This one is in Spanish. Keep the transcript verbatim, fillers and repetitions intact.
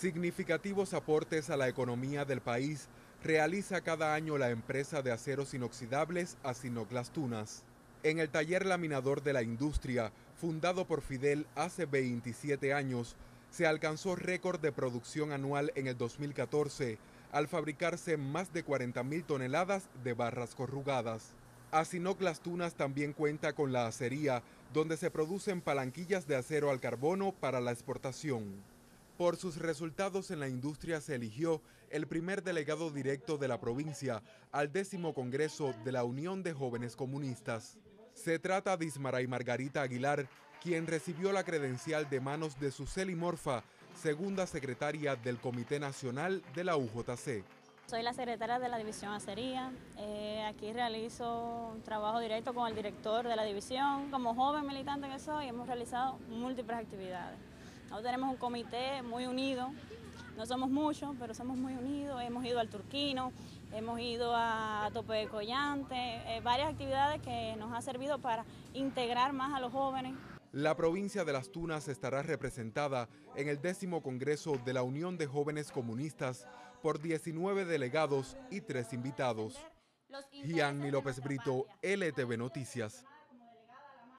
Significativos aportes a la economía del país realiza cada año la empresa de aceros inoxidables Asinoc Las Tunas. En el taller laminador de la industria, fundado por Fidel hace veintisiete años, se alcanzó récord de producción anual en el dos mil catorce, al fabricarse más de cuarenta mil toneladas de barras corrugadas. Asinoc Las Tunas también cuenta con la acería, donde se producen palanquillas de acero al carbono para la exportación. Por sus resultados en la industria se eligió el primer delegado directo de la provincia al décimo Congreso de la Unión de Jóvenes Comunistas. Se trata de Ismaray Margarita Aguilar, quien recibió la credencial de manos de Suseli Morfa, segunda secretaria del Comité Nacional de la U J C. Soy la secretaria de la División Acería. Eh, aquí realizo un trabajo directo con el director de la división. Como joven militante que soy, hemos realizado múltiples actividades. Nosotros tenemos un comité muy unido, no somos muchos, pero somos muy unidos. Hemos ido al Turquino, hemos ido a Tope de Collante, eh, varias actividades que nos han servido para integrar más a los jóvenes. La provincia de Las Tunas estará representada en el décimo Congreso de la Unión de Jóvenes Comunistas por diecinueve delegados y tres invitados. Gianni López Brito, L T V Noticias.